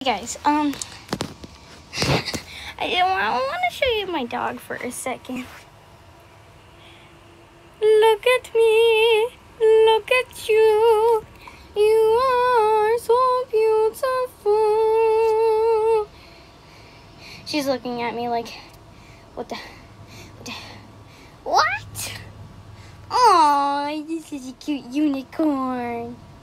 Guys, I want to show you my dog for a second. Look at me, look at you. You are so beautiful. She's looking at me like, what? Aw, this is a cute unicorn.